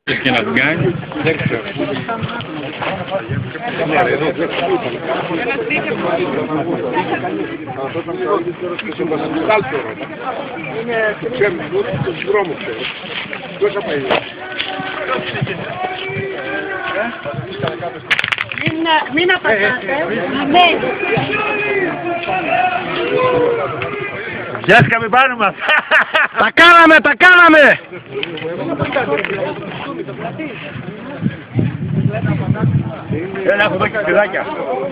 Και να την κάνει, δεν ξέρω. Μην απαντάτε. Ναι. Πιάσκαμε πάνω μας. Τα κάναμε, τα κάναμε! Έλα, έχω εδώ και σπιδάκια.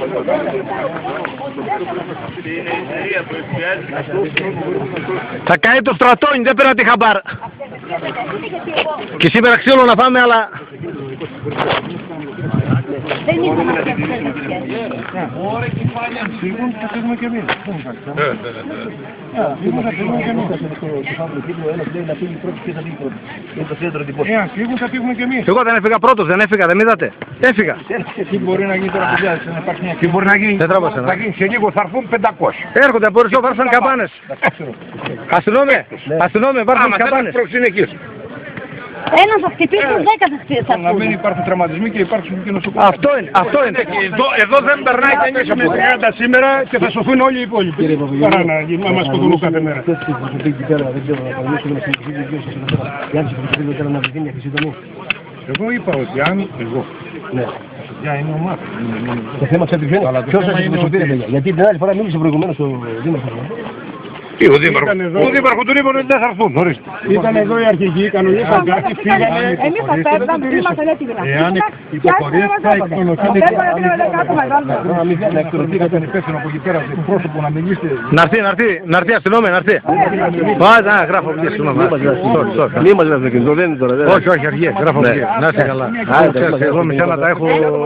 Θα καεί το στρατόνι, δεν πέρα τη χαμπάρ. Και σήμερα ξύλο να φάμε, αλλά... Δεν ήθελα να πιάσετε. Ωραία κεφάλια φύγουν, θα φύγουμε κι εμείς. Φύγουν, θα φύγουμε κι εμείς. Εάν φύγουν, θα φύγουμε κι εμείς. Εγώ δεν έφυγα πρώτος, δεν έφυγα, δεν είδατε. Έφυγα. Τι μπορεί να γίνει τώρα που βιάζεσαι, να υπάρχει μια... Τι μπορεί να γίνει, θα γίνει σε λίγο, θα έρθουν 500. Έρχονται από Ρωσό, βάρσαν καμπάνες. Αστυνόμε, βάρσαν καμπάνες. Ένας θα χτυπήσει, 10 θα χτυπήσει. Να μην υπάρχουν τραυματισμοί και υπάρχουν και νοσοκομεία. Αυτό είναι. Εδώ δεν περνάει κανείς από 30 σήμερα και θα σωθούν όλοι οι υπόλοιποι. Παρά να μας σκοτώνουν κάθε μέρα. Εγώ είπα ότι αν εγώ... Για είναι ομάδα. Το θέμα ξεπηφαίνει. Ποιος θα συμμετοχθεί, γιατί την άλλη φορά μίλησε προηγουμένως ο Δήμαρχος. Ο Δήμαρχος του Ρήμωνου δεν θα έρθουν, ορίστε. Ήταν εδώ οι αρχηγοί, κανονίσαν κάτι, φύγανε. Εμείς θα φεύγαμε, είμαστε έτοιμοι να εάν υποχωρήσει θα εκτονωθείτε. Να εκτονωθήκατε υπεύθυνο από εκεί πέρα, πρόσωπο να μιλήσετε. Να έρθει αστυνόμη, να έρθει. Βάζα, γράφω εκεί, συγγνώμη. Μη μας λες με κινητό, δεν είναι τώρα. Όχι, αρχηγέ, γράφω εκεί. Να είστε καλά. Εγώ με σένα τα έχω...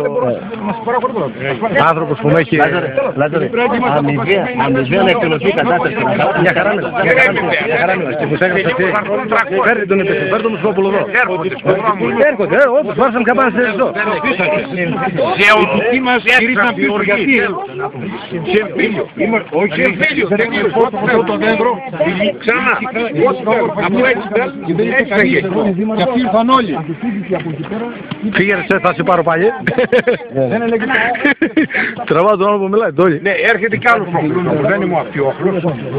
Άνθρωπος που με έχει... Αμοιβαία να εκτονωθεί η κατάσταση. Μια χαρά μιλάς. Και που έγραψε αυτή. Φέρνει τον επιστήμη, φέρνει τον Μουσχόπουλο εδώ. Έρχονται, όπως βάρσαν καμπάνες εδώ. Γεωδική μας κηρύσαν πίσω, γιατί. Όχι, δεν είναι το δέντρο. Ξανά. Από έτσι θα γίνει. Και αυτοί ήρθαν όλοι. Φύγε ρε, θα σε πάρω πάλι. Δεν έλεγε. Τραβάω τον άλλο που μιλάει, τόλοι. Ναι, έρχεται κι άλλος πρόβλημα. Δεν είμαι αυτιόχλος.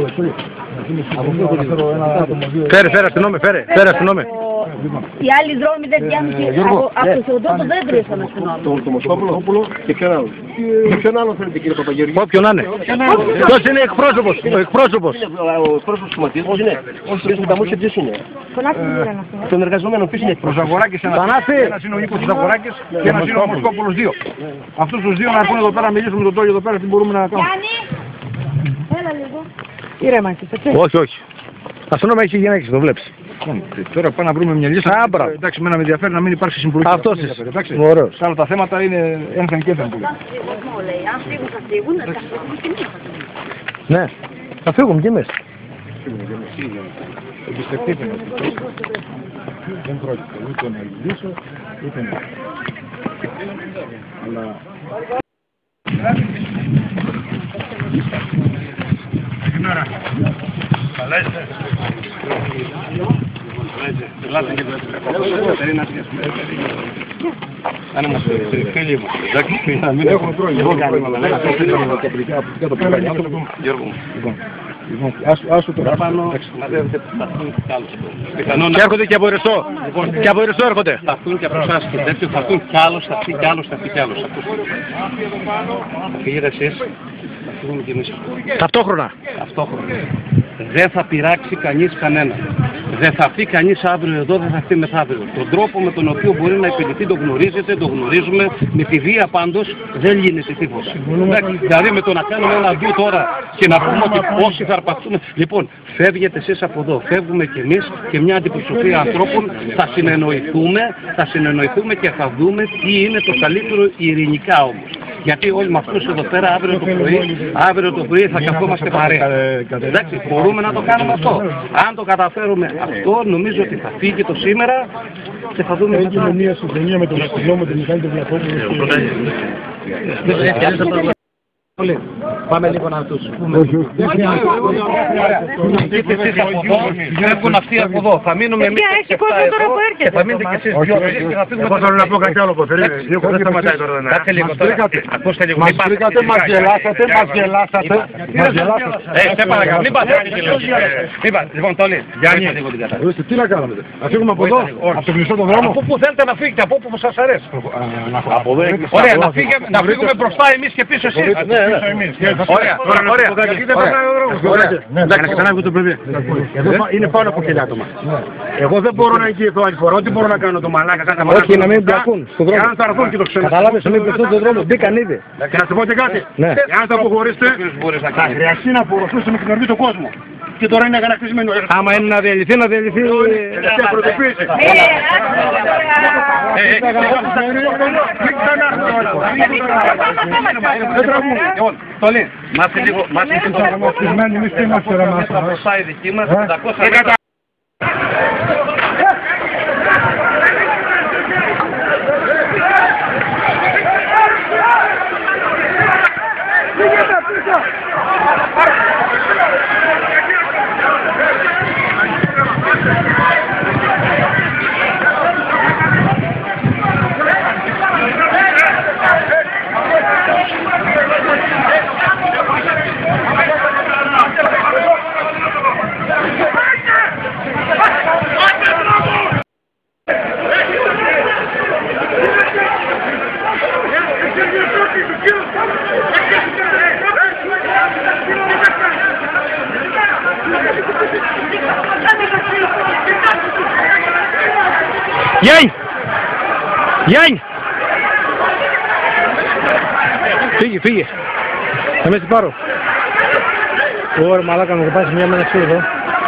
Φέρε αστυνόμη, φέρε αστυνόμη. Οι άλλοι δρόμοι δεν βγαίνουν από το Σεοντότο δεν βρίσκαν αστυνόμοι. Το Μοσχόπουλο και ποιον άλλο. Ποιον άλλο θέλετε κύριε Παπαγεωργίου. Όποιον να είναι. Ποιος είναι εκπρόσωπος. Ο εκπρόσωπος του Ματίας είναι. Ποιος με τα μουσια ποιος είναι. Τον εργαζομένο ποιος είναι εκπρόσωπος. Ο Ζαγοράκης ένας είναι ο Νίκος Ζαγοράκης και ένας είναι ο Μοσχόπουλος 2. Αυτούς τους δύο να έρθουν εδώ πέρα, μιλήσουμε με τον Τόλιο εδώ πέρα, τι μπορούμε να κάνουμε. Έλα λίγο. Ήρεμα είσαι, έτσι. Όχι. Αστυνόμια έχει γυναίκες, το βλέπεις. Τώρα πάμε να βρούμε μια λύση. Εντάξει, μένα με ενδιαφέρει να μην υπάρξει συμπλοκή. Αυτός είσαι. Ωραίος. Άλλα τα θέματα είναι ένθεν και ένθεν. Αν φύγουν θα φύγουν, θα φύγουν και εμείς. Ναι, θα φύγουμε κι εμείς. Εμπιστευτείτε με. Δεν πρόκειται ούτε να λύσω, ούτε να. Αλλά... Καλημέρα. Καλά είστε. Ελάτε και το Κατερίνα. Αν είμαστε φίλοι μας, εντάξει, να μην έχουμε πρόβλημα. Λοιπόν, άσου το πάνω, μαζεύετε και έρχονται και από Ρεσό. Και από Ρεσό έρχονται. Θα έρθουν και από εσάς και τέτοιο, θα έρθουν κι άλλος, θα έρθει κι άλλος, θα έρθει κι άλλος. Θα φύγετε εσείς, θα φύγουμε κι εμείς. Ταυτόχρονα. Δεν θα πειράξει κανείς κανένα. Δεν θα έρθει κανείς αύριο εδώ, δεν θα έρθει μεθαύριο. Τον τρόπο με τον οποίο μπορεί να επιληθεί τον γνωρίζετε, τον γνωρίζουμε. Με τη βία πάντως δεν γίνεται τίποτα. Δηλαδή με το να κάνουμε ένα βίο τώρα και να πούμε ότι όσοι θα αρπαχτούμε. Λοιπόν, φεύγετε εσείς από εδώ, φεύγουμε κι εμείς και μια αντιπροσωπεία ανθρώπων θα συνεννοηθούμε και θα δούμε τι είναι το καλύτερο ειρηνικά όμως. Γιατί όλοι με αυτούς εδώ πέρα αύριο το πρωί θα καθόμαστε παρέα. Εντάξει, μπορούμε να το κάνουμε αυτό. Αν το καταφέρουμε αυτό, νομίζω ότι θα φύγει το σήμερα και θα δούμε. Έχει μια συμφωνία με τον αστυνόμο, με τον Μιχάλη τον Βλαχόπουλο. Πάμε λίγο να τους πούμε. Φεύγουν αυτοί από εδώ. Θα μείνουμε εμείς και θα μείνετε και εσείς δυο και θα φύγουμε. Εγώ θέλω να πω κάτι άλλο που θέλει. Δεν σταματάει τώρα. Κάτσε λίγο τώρα. Ακούστε λίγο. Μας βρήκατε, μας γελάσατε. Σε παρακαλώ, μην πάτε. Λοιπόν, Τόλι, Γιάννη, τι να κάνουμε. Να φύγουμε από εδώ, από τον κλειστό τον δρόμο. Από πού θέλετε να φύγετε, από όπου σας αρέσει. Ωραία, να φύγουμε μπροστά εμείς και πίσω εσείς. Ωραία. Είναι πάνω από 1000 άτομα. Εγώ δεν μπορώ να εγγυηθώ άλλη φορά. Ό,τι μπορώ να κάνω το μαλάκα, κάθε μαλάκα. Όχι, να μην μπλακούν στον δρόμο. Αν τα αρθούν και το ξένο. Καταλάβες, να μην μπλακούν στον δρόμο. Μπήκαν ήδη. Και να σου πω και κάτι. Εάν θα αποχωρήσετε, θα χρειαστεί να απορροφήσουμε την οργή του κόσμου. Και τώρα είναι αγανακτισμένο. Άμα είναι να διαλυθεί, να διαλυθεί. Τελευταία πρωτοποίηση. Τόλι, μάθε λίγο, μάθε λίγο. Θα μπροστά η δική μας, 500 Γιάννη! Γιάννη! Φύγε. Θα με πάρω. Ωραία, μαλάκα μου πάει μια μέρα εδώ.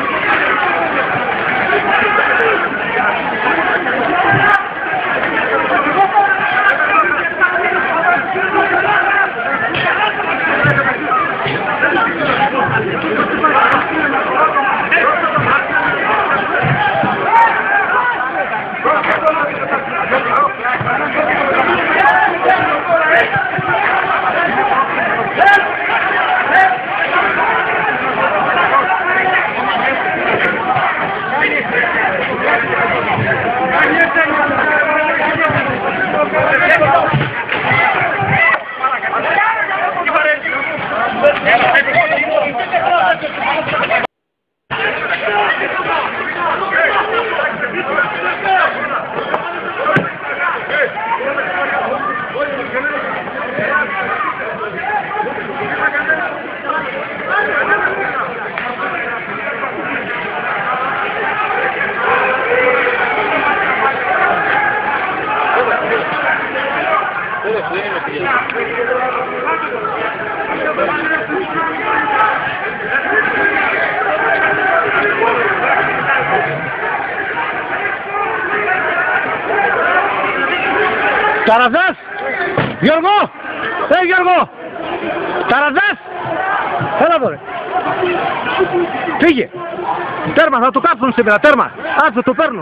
Ταραζάς! Γιώργο! Γιώργο! Ταραζάς! Έλα εδώ ρε! Φύγε! Τέρμα, θα το κάψουν σήμερα, τέρμα! Άσε, το παίρνω!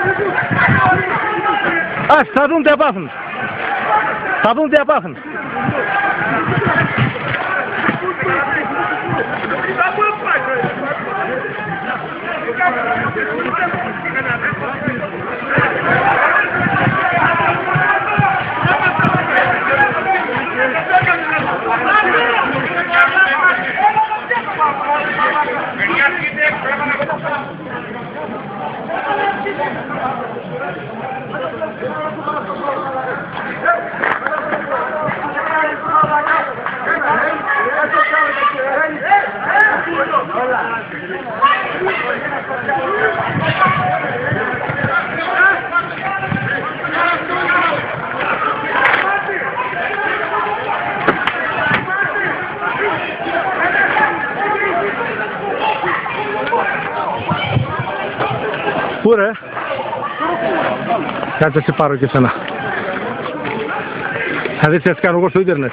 Άσε, θα δουν τι απάθουν! Θα δουν τι απάθουν! Πού ρε? Κάτσε σε πάρω και σένα. Θα δεις τι κάνω εγώ στο ίντερνετ.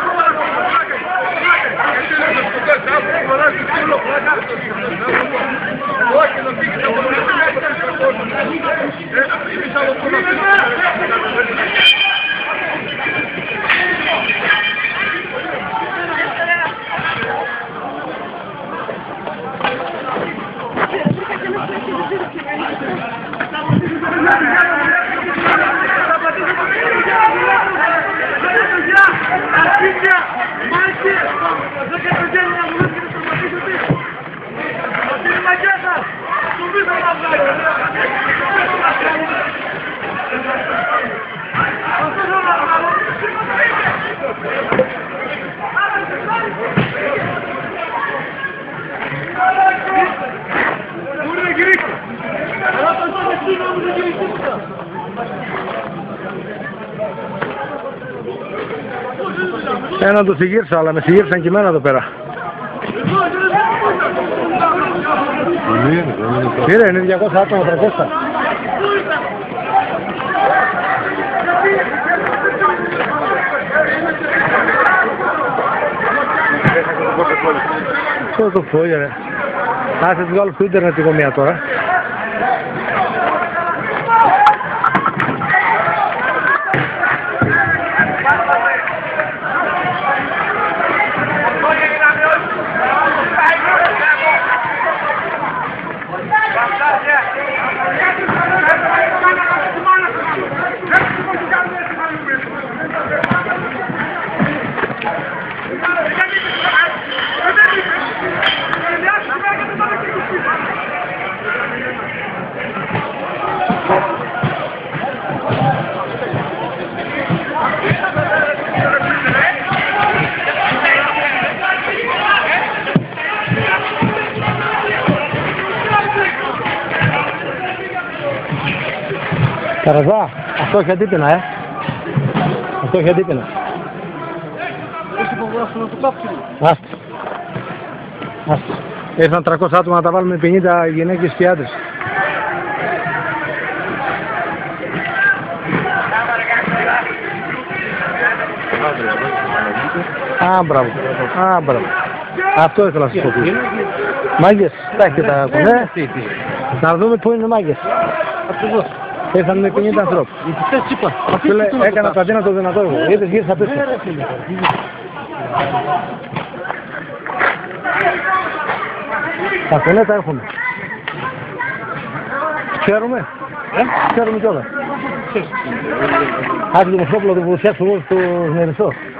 Thank you. Έναν το συγγύρσα, αλλά με συγγύρισαν και εμένα εδώ πέρα. Είναι 200 άτομα, 300. Αυτό το φόγια ρε. Άσε τις βγάλω στο ίντερνετ εγώ μία τώρα. Καραζά, αυτό έχει αντίπεινα, Αυτό έχει αντίπεινα. Άστο. Ήρθαν 300 άτομα να τα βάλουμε 50 γυναίκες και άντρες. Μπράβο. Αυτό ήθελα να σας πω. Μάγκες, τα έχετε τα κουνέ. Να δούμε πού είναι μάγκες. Ήρθαν με 50 ανθρώπους. Έκανα το αδύνατο δυνατό εγώ. Είδες, γύρισα πίσω. Τα κουνέ τα έχουμε. Ξέρουμε. Ξέρουμε κιόλας. Άντε το Μοσόπουλο το παρουσιάσω εγώ στο Νερισό.